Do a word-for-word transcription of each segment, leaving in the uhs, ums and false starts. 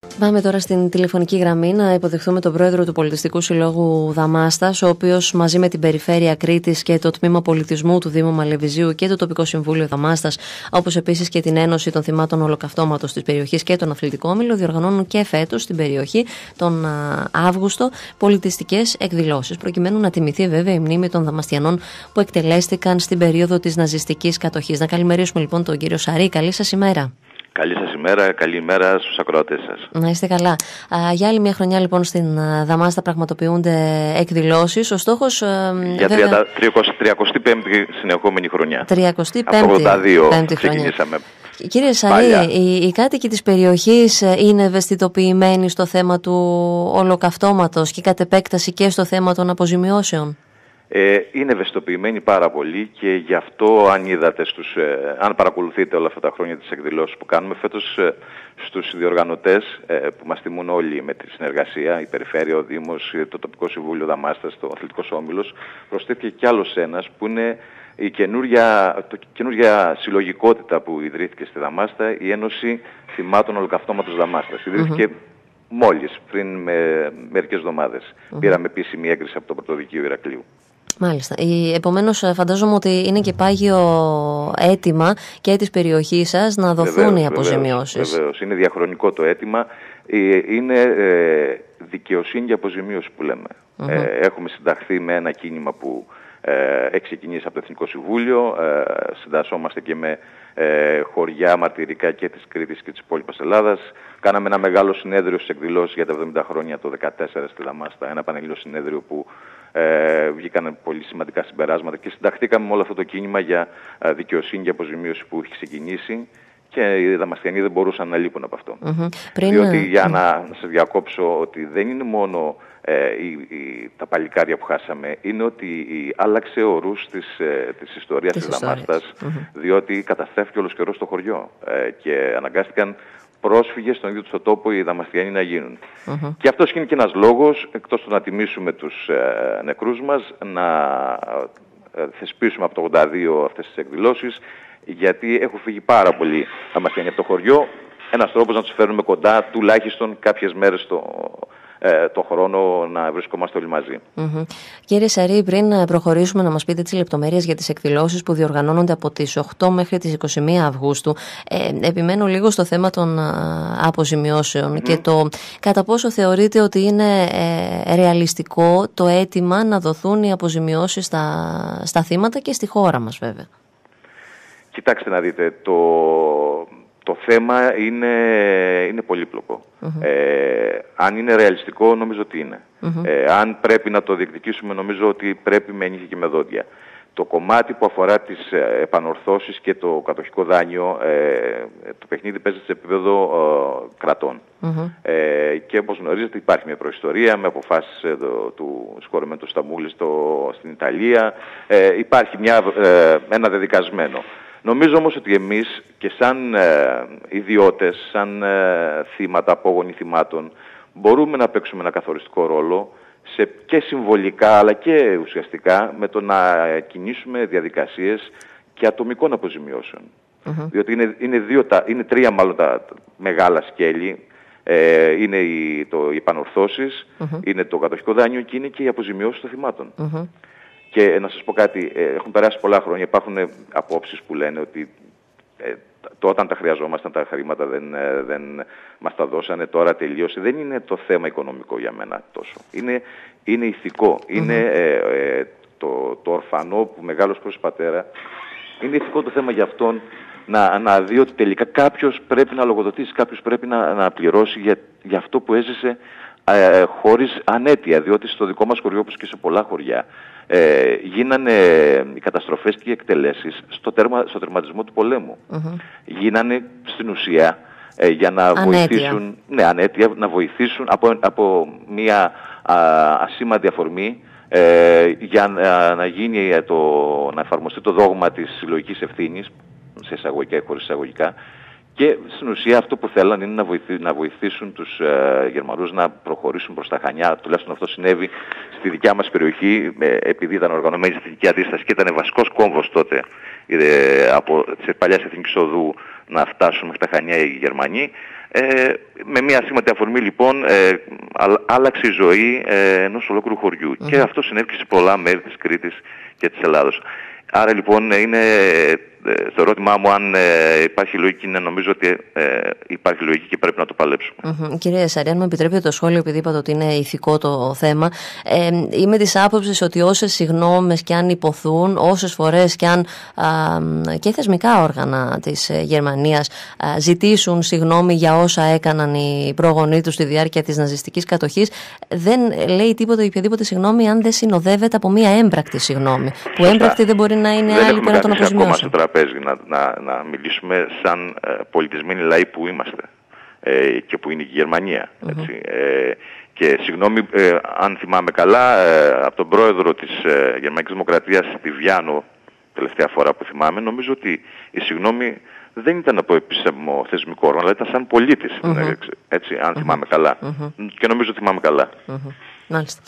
Πάμε τώρα στην τηλεφωνική γραμμή να υποδεχθούμε τον πρόεδρο του Πολιτιστικού Συλλόγου Δαμάστας, ο οποίος μαζί με την Περιφέρεια Κρήτης και το Τμήμα Πολιτισμού του Δήμου Μαλεβιζίου και το Τοπικό Συμβούλιο Δαμάστας, όπως επίσης και την Ένωση των Θυμάτων Ολοκαυτώματος της περιοχής και τον Αθλητικό Όμιλο, διοργανώνουν και φέτος στην περιοχή τον Αύγουστο πολιτιστικές εκδηλώσεις, προκειμένου να τιμηθεί βέβαια η μνήμη των Δαμαστιανών που εκτελέστηκαν στην περίοδο της ναζιστικής κατοχής. Να καλημερίσουμε λοιπόν τον κύριο Σαρή. Καλή σας ημέρα. Καλή σας ημέρα, καλή ημέρα στους ακροατές σας. Να είστε καλά. Α, για άλλη μια χρονιά λοιπόν στην Δαμάστα πραγματοποιούνται εκδηλώσεις. Ο στόχος... Για βέβαια... τριακοστή πέμπτη συνεχόμενη χρονιά. τριακοστή πέμπτη ογδόντα δύο ξεκινήσαμε. Κύριε Σαρή, οι, οι κάτοικοι της περιοχής είναι ευαισθητοποιημένοι στο θέμα του ολοκαυτώματος και κατ' επέκταση και στο θέμα των αποζημιώσεων? Ε, είναι ευαισθητοποιημένοι πάρα πολύ και γι' αυτό αν είδατε, στους, ε, αν παρακολουθείτε όλα αυτά τα χρόνια τις εκδηλώσεις που κάνουμε φέτος ε, στους διοργανωτές ε, που μας τιμούν όλοι με τη συνεργασία, η Περιφέρεια, ο Δήμος, το Τοπικό Συμβούλιο Δαμάστας, το Αθλητικός Όμιλος, προσθέθηκε κι άλλος ένας που είναι η καινούργια, το, καινούργια συλλογικότητα που ιδρύθηκε στη Δαμάστα, η Ένωση Θυμάτων Ολοκαυτώματος Δαμάστας. Ιδρύθηκε mm-hmm. μόλις πριν με μερικές εβδομάδες. Mm-hmm. Πήραμε επίσημη έγκριση από το Πρωτοδικείο Ηρακλείου. Μάλιστα. Επομένως φαντάζομαι ότι είναι και πάγιο αίτημα και της περιοχής σας να δοθούν βεβαίως, οι αποζημιώσεις. Βεβαίως, βεβαίως. Είναι διαχρονικό το αίτημα. Είναι ε, δικαιοσύνη και αποζημίωση που λέμε. Mm-hmm. Ε, έχουμε συνταχθεί με ένα κίνημα που ε, έχει ξεκινήσει από το Εθνικό Συμβούλιο. Ε, συντασσόμαστε και με ε, χωριά μαρτυρικά και της Κρήτης και της υπόλοιπης Ελλάδας. Κάναμε ένα μεγάλο συνέδριο στις εκδηλώσεις για τα εβδομήντα χρόνια το δύο χιλιάδες δεκατέσσερα στη Δαμάστα. Ένα πανελλήνιο συνέδριο που Ε, βγήκαν πολύ σημαντικά συμπεράσματα και συνταχθήκαμε με όλο αυτό το κίνημα για ε, δικαιοσύνη και αποζημίωση που έχει ξεκινήσει και οι Δαμαστιανοί δεν μπορούσαν να λείπουν από αυτό. Mm-hmm. Πριν... Διότι για να, να σας διακόψω ότι δεν είναι μόνο ε, η, η, τα παλικάρια που χάσαμε, είναι ότι η, άλλαξε ορούς της, ε, της ιστορίας της, της Δαμάστας, mm-hmm. διότι καταστρέφηκε όλος καιρός στο χωριό ε, και αναγκάστηκαν πρόσφυγες στον ίδιο του τόπο οι Δαμαστιανοί να γίνουν. Mm-hmm. Και αυτός είναι και ένας λόγος, εκτός του να τιμήσουμε τους ε, νεκρούς μας, να ε, θεσπίσουμε από το ογδόντα δύο αυτές τις εκδηλώσεις, γιατί έχουν φύγει πάρα πολλοί Δαμαστιανοί από το χωριό. Ένας τρόπος να τους φέρουμε κοντά, τουλάχιστον κάποιες μέρες το, ε, το χρόνο να βρισκόμαστε όλοι μαζί. Mm-hmm. Κύριε Σαρή, πριν προχωρήσουμε να μας πείτε τις λεπτομέρειες για τις εκδηλώσεις που διοργανώνονται από τις οκτώ μέχρι τις είκοσι μία Αυγούστου, ε, επιμένω λίγο στο θέμα των α, αποζημιώσεων mm-hmm. και το κατά πόσο θεωρείτε ότι είναι ε, ρεαλιστικό το αίτημα να δοθούν οι αποζημιώσεις στα, στα θύματα και στη χώρα μας βέβαια. Κοιτάξτε να δείτε, το... Το θέμα είναι, είναι πολύπλοκο. Mm-hmm. Ε, αν είναι ρεαλιστικό, νομίζω ότι είναι. Mm-hmm. Ε, αν πρέπει να το διεκδικήσουμε, νομίζω ότι πρέπει με νύχια και με δόντια. Το κομμάτι που αφορά τις επανορθώσεις και το κατοχικό δάνειο, ε, το παιχνίδι παίζεται σε επίπεδο ε, κρατών. Mm-hmm. Ε, και όπως γνωρίζετε υπάρχει μια προϊστορία με αποφάσεις ε, το, του σκορεμένου Σταμβούλη στην Ιταλία. Ε, υπάρχει μια, ε, ένα δεδικασμένο. Νομίζω όμως ότι εμείς και σαν ε, ιδιώτες, σαν ε, θύματα, απόγονοι θυμάτων, μπορούμε να παίξουμε ένα καθοριστικό ρόλο σε, και συμβολικά αλλά και ουσιαστικά με το να κινήσουμε διαδικασίες και ατομικών αποζημιώσεων. Mm-hmm. Διότι είναι, είναι, δύο, τα, είναι τρία μάλλον τα μεγάλα σκέλη. Ε, είναι οι, το, οι επανορθώσεις, mm-hmm. είναι το κατοχικό δάνειο και είναι και οι αποζημιώσεις των θυμάτων. Mm-hmm. Και να σας πω κάτι, ε, έχουν περάσει πολλά χρόνια, υπάρχουν ε, απόψεις που λένε ότι ε, το, όταν τα χρειαζόμασταν τα χρήματα δεν, ε, δεν μας τα δώσανε, τώρα τελείωσε. Δεν είναι το θέμα οικονομικό για μένα τόσο. Είναι, είναι ηθικό. Mm-hmm. Είναι ε, ε, το, το ορφανό που μεγάλος προς πατέρα. Είναι ηθικό το θέμα για αυτόν να, να δει ότι τελικά κάποιος πρέπει να λογοδοτήσει, κάποιος πρέπει να, να πληρώσει για, για αυτό που έζησε ε, χωρίς ανέτεια. Διότι στο δικό μας χωριό, όπως και σε πολλά χωριά, Ε, γίνανε οι καταστροφές και οι εκτελέσεις στο, τέρμα, στο τερματισμό του πολέμου. Mm-hmm. Γίνανε στην ουσία ε, για να ανέτεια. βοηθήσουν, ναι, ανέτεια, να βοηθήσουν από, από μια α, ασήμαντη αφορμή ε, για να, να, γίνει το, να εφαρμοστεί το δόγμα της συλλογικής ευθύνης, σε εισαγωγικά ή χωρίς εισαγωγικά. Και στην ουσία αυτό που θέλαν είναι να, βοηθή, να βοηθήσουν τους ε, Γερμανούς να προχωρήσουν προς τα Χανιά. Τουλάχιστον αυτό συνέβη στη δικιά μας περιοχή, ε, επειδή ήταν οργανωμένη στη δική αντίσταση και ήταν βασικός κόμβος τότε ε, από τις παλιάς Εθνικής Οδού να φτάσουν μέχρι τα Χανιά οι Γερμανοί. Ε, με μια σήμαντη αφορμή λοιπόν ε, άλλαξε η ζωή ε, ενός ολόκληρου χωριού. Mm-hmm. Και αυτό συνέβη σε πολλά μέρη της Κρήτης και της Ελλάδος. Άρα λοιπόν είναι το ερώτημά μου αν ε, υπάρχει λογική, είναι νομίζω ότι ε, υπάρχει λογική και πρέπει να το παλέψουμε. Mm-hmm. Κύριε Σαρή, αν μου επιτρέπετε το σχόλιο, επειδή είπατε ότι είναι ηθικό το θέμα, ε, είμαι της άποψης ότι όσες συγγνώμες και αν υποθούν, όσες φορές και αν α, και θεσμικά όργανα της ε, Γερμανίας α, ζητήσουν συγγνώμη για όσα έκαναν οι πρόγονοί τους στη διάρκεια της ναζιστικής κατοχής, δεν λέει τίποτα ή οποιαδήποτε συγγνώμη αν δεν συνοδεύεται από μία έμπρακτη συγγνώμη. Που έμπρακτη δεν μπορεί να είναι δεν άλλη που να τον αποζημιώσει. Να, να, να μιλήσουμε σαν ε, πολιτισμένοι λαοί που είμαστε ε, και που είναι η Γερμανία. Έτσι. Mm-hmm. Ε, και συγγνώμη, ε, αν θυμάμαι καλά, ε, από τον πρόεδρο της ε, Γερμανικής Δημοκρατίας στη Βιάνο, τελευταία φορά που θυμάμαι, νομίζω ότι η συγγνώμη δεν ήταν από επίσημο θεσμικό όργανο, αλλά ήταν σαν πολίτης, mm-hmm. έτσι, αν mm-hmm. θυμάμαι καλά. Mm-hmm. Και νομίζω θυμάμαι καλά. Mm-hmm. Μάλιστα.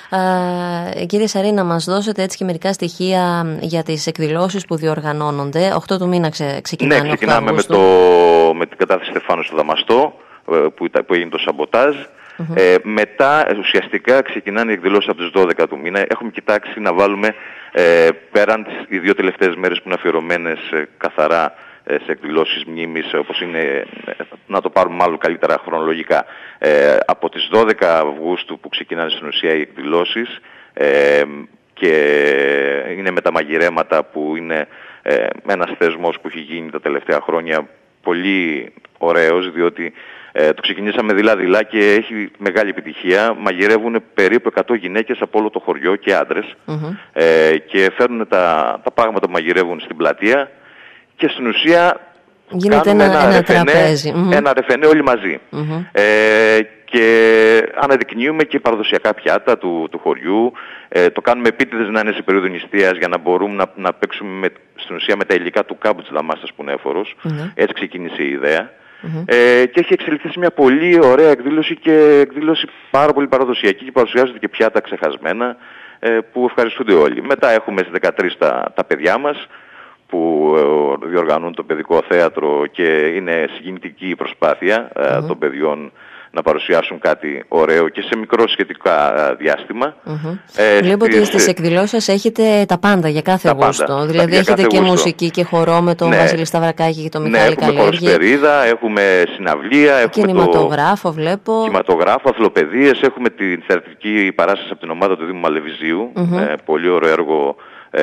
Ε, κύριε Σαρή, να μας δώσετε έτσι και μερικά στοιχεία για τις εκδηλώσεις που διοργανώνονται. οκτώ του μήνα ξε, ξεκινάνε. Ναι, ξεκινάμε με, το, με την κατάθεση Στεφάνου στο Δαμαστό, που, που έγινε το σαμποτάζ. Mm-hmm. Ε, μετά ουσιαστικά ξεκινάνε οι εκδηλώσεις από τις δώδεκα του μήνα. Έχουμε κοιτάξει να βάλουμε ε, πέραν τις οι δύο τελευταίες μέρες που είναι αφιερωμένες ε, καθαρά σε εκδηλώσεις μνήμης, όπως είναι, να το πάρουμε μάλλον καλύτερα χρονολογικά, ε, από τις δώδεκα Αυγούστου που ξεκινάνε στην ουσία οι εκδηλώσεις ε, και είναι με τα μαγειρέματα που είναι ε, ένας θεσμός που έχει γίνει τα τελευταία χρόνια πολύ ωραίος, διότι ε, το ξεκινήσαμε δειλά-δειλά και έχει μεγάλη επιτυχία. Μαγειρεύουν περίπου εκατό γυναίκες από όλο το χωριό και άντρες mm-hmm. ε, και φέρνουν τα, τα πράγματα που μαγειρεύουν στην πλατεία. Και στην ουσία γίνεται ένα, ένα, ένα ρεφενέ, τραπέζι. Ένα ρεφενέ όλοι μαζί. Mm-hmm. Ε, και αναδεικνύουμε και παραδοσιακά πιάτα του, του χωριού. Ε, το κάνουμε επίτηδες να είναι σε περίοδο νηστείας για να μπορούμε να, να παίξουμε με, στην ουσία με τα υλικά του κάμπου της Δαμάστας που είναι έφορος. Mm-hmm. Έτσι ξεκίνησε η ιδέα. Mm-hmm. Ε, και έχει εξελιχθεί σε μια πολύ ωραία εκδήλωση και εκδήλωση πάρα πολύ παραδοσιακή και παρουσιάζονται και πιάτα ξεχασμένα ε, που ευχαριστούνται όλοι. Μετά έχουμε στις δεκατρείς τα, τα παιδιά μας που διοργανούν το παιδικό θέατρο και είναι συγκινητική η προσπάθεια mm-hmm. των παιδιών να παρουσιάσουν κάτι ωραίο και σε μικρό σχετικά διάστημα. Mm-hmm. Ε, Βλέπω στις... ότι στις εκδηλώσεις έχετε τα πάντα για κάθε γούστο. Δηλαδή για έχετε και γούστο. Μουσική και χορό με τον ναι. Βασίλη Σταυρακάκη και τον ναι, Μιχάλη Καλέργη. Έχουμε χοροσπερίδα, έχουμε συναυλία, έχουμε κινηματογράφο, το... βλέπω. Κινηματογράφο, αθλοπαιδείες, έχουμε την θεατρική παράσταση από την ομάδα του Δήμου Μαλεβιζίου. Mm-hmm. Ε, πολύ ωραίο έργο.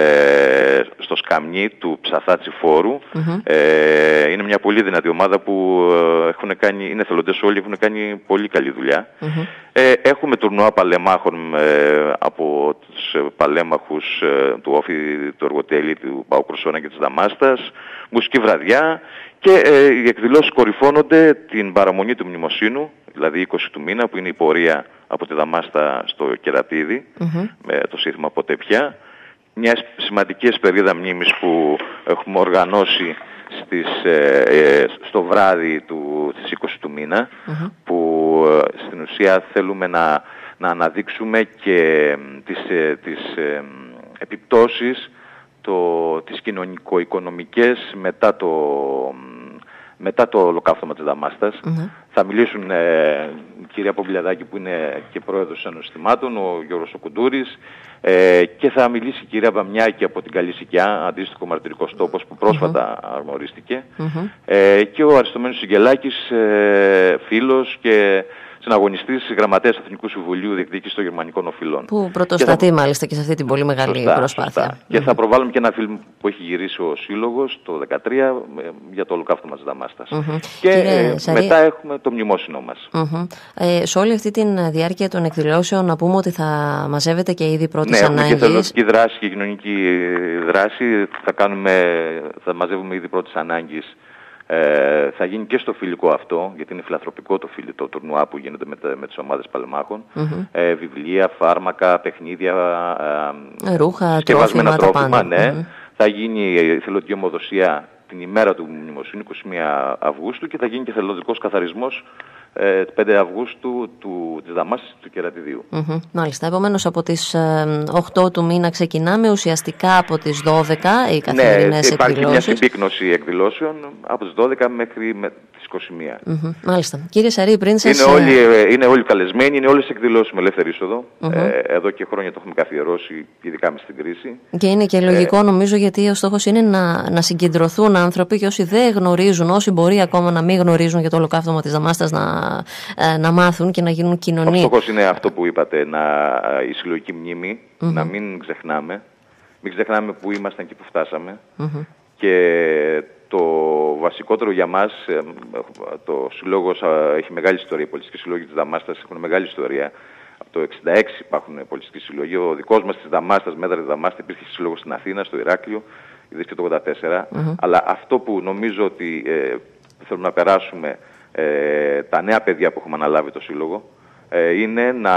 Ε, στο Σκαμνί του Ψαθάτσι Φόρου. Mm-hmm. Ε, είναι μια πολύ δυνατή ομάδα που ε, έχουν κάνει, είναι θελοντές όλοι, έχουν κάνει πολύ καλή δουλειά. Mm-hmm. Ε, έχουμε τουρνουά παλεμάχων ε, από τους ε, παλέμαχους ε, του Όφη, του Εργοτέλη, του Πάου Κρουσόνα και της Δαμάστας, μουσική βραδιά και ε, οι εκδηλώσεις κορυφώνονται την παραμονή του Μνημοσύνου, δηλαδή είκοσι του μήνα, που είναι η πορεία από τη Δαμάστα στο Κερατίδι, mm-hmm. με το σύνθημα «Ποτέ πια». Μια σημαντική εσπερίδα μνήμης που έχουμε οργανώσει στις, ε, στο βράδυ του, της είκοσι του μήνα, mm-hmm. που ε, στην ουσία θέλουμε να, να αναδείξουμε και ε, τις, ε, τις ε, επιπτώσεις το, τις κοινωνικο-οικονομικές μετά το, μετά το ολοκαύτωμα της Δαμάστας. Mm-hmm. Θα μιλήσουν ε, η κυρία Πομπιλιαδάκη που είναι και πρόεδρος της Ένωσης Θυμάτων, ο Γιώργος Οκουντούρης, ε, και θα μιλήσει η κυρία Βαμιάκη από την Καλυσικιά, αντίστοιχο μαρτυρικός τόπος που πρόσφατα mm-hmm. αρμορίστηκε, mm-hmm. ε, και ο Αριστομένος Συγγελάκης, ε, φίλος και συναγωνιστής γραμματέας του Εθνικού Συμβουλίου Διεκδίκησης των Γερμανικών Οφειλών. Που πρωτοστατεί θα... μάλιστα και σε αυτή την πολύ μεγάλη σωστά, προσπάθεια. Σωστά. Mm-hmm. Και θα προβάλλουμε και ένα φιλμ που έχει γυρίσει ο Σύλλογος το δύο χιλιάδες δεκατρία για το ολοκαύτωμα της Δαμάστας. Mm-hmm. Και ε, Σαρή... μετά έχουμε το μνημόσυνο μας. Mm-hmm. Ε, σε όλη αυτή τη διάρκεια των εκδηλώσεων να πούμε ότι θα μαζεύετε και ήδη πρώτης ναι, ανάγκης. Ναι, και θελοντική δράση και κοινωνική δράση. Θα, κάνουμε, θα μαζεύουμε ήδη πρώτης ανάγκης. Ε, θα γίνει και στο φιλικό αυτό, γιατί είναι φιλανθρωπικό το, φιλ, το τουρνουά που γίνεται με, με τις ομάδες παλεμάχων. Mm-hmm. Ε, βιβλία, φάρμακα, παιχνίδια, ε, ρούχα, τρόφιμα, τρόφιμα, τα ναι. Mm-hmm. Θα γίνει η θελοντική ομοδοσία την ημέρα του Μνημοσύνου, είκοσι μία Αυγούστου, και θα γίνει και θελοντικός καθαρισμός ε, πέντε Αυγούστου του, της Δαμάστας του Κερατιδίου. Mm-hmm. Μάλιστα. Επομένως από τις ε, οκτώ του μήνα ξεκινάμε, ουσιαστικά από τις δώδεκα οι καθημερινές ναι, εκδηλώσεις. Υπάρχει μια συμπίκνωση εκδηλώσεων από τις δώδεκα μέχρι με τις σημεία. Mm-hmm. Μάλιστα. Κύριε Σαρή, πριν σας... Είναι όλοι, είναι όλοι καλεσμένοι, είναι όλες εκδηλώσεις με ελεύθερη είσοδο. Mm-hmm. Ε, εδώ και χρόνια το έχουμε καθιερώσει, ειδικά με στην κρίση. Και είναι και λογικό, ε, νομίζω, γιατί ο στόχος είναι να, να συγκεντρωθούν άνθρωποι και όσοι δεν γνωρίζουν, όσοι μπορεί ακόμα να μην γνωρίζουν για το ολοκαύτωμα της Δαμάστας, να, να μάθουν και να γίνουν κοινωνία. Ο στόχος είναι αυτό που είπατε, να, η συλλογική μνήμη, mm-hmm. να μην ξεχνάμε. Μην ξεχνάμε που ήμασταν και που φτάσαμε. Mm-hmm. Και το βασικότερο για μας, το Σύλλογος έχει μεγάλη ιστορία. Οι πολιτιστικοί σύλλογοι της Δαμάστας έχουν μεγάλη ιστορία. Από το εξήντα έξι υπάρχουν πολιτιστικοί σύλλογοι. Ο δικός μας της Δαμάστας, Μέτρα της Δαμάστα, υπήρχε σύλλογος στην Αθήνα, στο Ηράκλειο, είδες και το ογδόντα τέσσερα. Mm-hmm. Αλλά αυτό που νομίζω ότι ε, θέλουμε να περάσουμε ε, τα νέα παιδιά που έχουμε αναλάβει το Σύλλογο, ε, είναι να,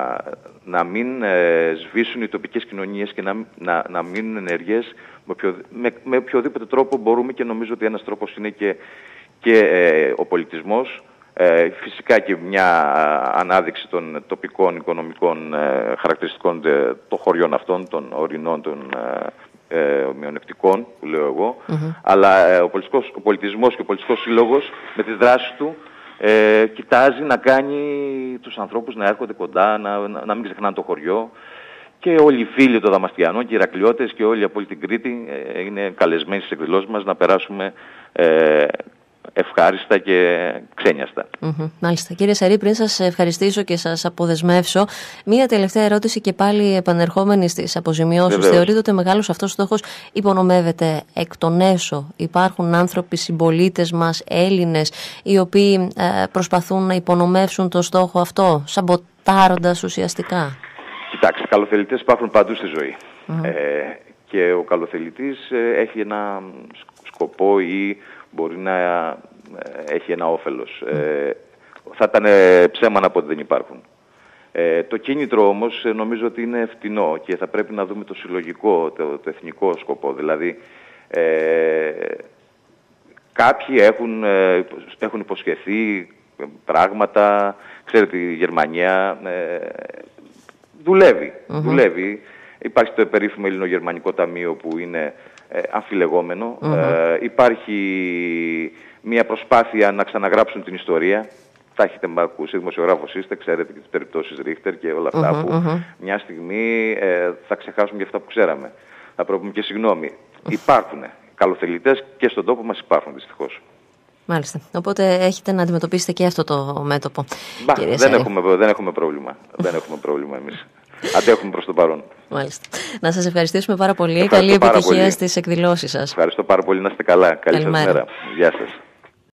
να μην ε, σβήσουν οι τοπικές κοινωνίες και να, να, να μείνουν ενεργές με, οποιο, με, με οποιοδήποτε τρόπο μπορούμε, και νομίζω ότι ένας τρόπος είναι και, και ε, ο πολιτισμός, ε, φυσικά και μια ανάδειξη των τοπικών οικονομικών ε, χαρακτηριστικών ε, των χωριών αυτών, των ορεινών, των ε, ε, μειονεκτικών που λέω εγώ, mm-hmm. αλλά ε, ο, ο πολιτισμός και ο πολιτιστικός σύλλογος με τις δράσεις του Ε, κοιτάζει να κάνει τους ανθρώπους να έρχονται κοντά, να, να, να μην ξεχνάνε το χωριό, και όλοι οι φίλοι των Δαμαστιανών και οι Ηρακλειώτες και όλοι από όλη την Κρήτη ε, είναι καλεσμένοι στις εκδηλώσεις μας να περάσουμε ε, ευχάριστα και ξένιαστα. Mm-hmm. Μάλιστα. Κύριε Σαρή, πριν σας ευχαριστήσω και σας αποδεσμεύσω, μία τελευταία ερώτηση και πάλι επανερχόμενη στις αποζημιώσεις. Βεβαίως. Θεωρείτε ότι ο μεγάλος αυτός στόχος υπονομεύεται εκ των έσω? Υπάρχουν άνθρωποι, συμπολίτες μας, Έλληνες, οι οποίοι ε, προσπαθούν να υπονομεύσουν το στόχο αυτό, σαμποτάροντας ουσιαστικά? Κοιτάξτε, καλοθελητές υπάρχουν παντού στη ζωή. Mm-hmm. Ε, και ο καλοθελητής ε, έχει ένα σκοπό ή μπορεί να έχει ένα όφελος. Mm. Ε, θα ήταν ψέμα να πω ότι δεν υπάρχουν. Ε, το κίνητρο όμως νομίζω ότι είναι φτηνό και θα πρέπει να δούμε το συλλογικό, το, το εθνικό σκοπό. Δηλαδή, ε, κάποιοι έχουν, ε, έχουν υποσχεθεί πράγματα. Ξέρετε, η Γερμανία ε, δουλεύει. Mm-hmm. δουλεύει. Υπάρχει το περίφημο Ελληνογερμανικό Ταμείο που είναι ε, αμφιλεγόμενο. Mm-hmm. Ε, υπάρχει μια προσπάθεια να ξαναγράψουν την ιστορία. Θα έχετε ακούσει, δημοσιογράφος είστε, ξέρετε και τις περιπτώσεις Ρίχτερ και όλα αυτά, mm-hmm, που mm-hmm. μια στιγμή ε, θα ξεχάσουμε και αυτά που ξέραμε. Θα πρέπει και συγγνώμη. Mm-hmm. Υπάρχουν καλοθελητές και στον τόπο μας, υπάρχουν δυστυχώς. Μάλιστα. Οπότε έχετε να αντιμετωπίσετε και αυτό το μέτωπο. Μπα, δεν, έχουμε, δεν έχουμε πρόβλημα. δεν έχουμε πρόβλημα εμείς. Αντέχουμε προς το παρόν. Μάλιστα. Να σας ευχαριστήσουμε πάρα πολύ. Ευχαριστώ. Καλή επιτυχία στις εκδηλώσεις σας. Ευχαριστώ πάρα πολύ. Να είστε καλά. Καλή σας μέρα. Γεια σας.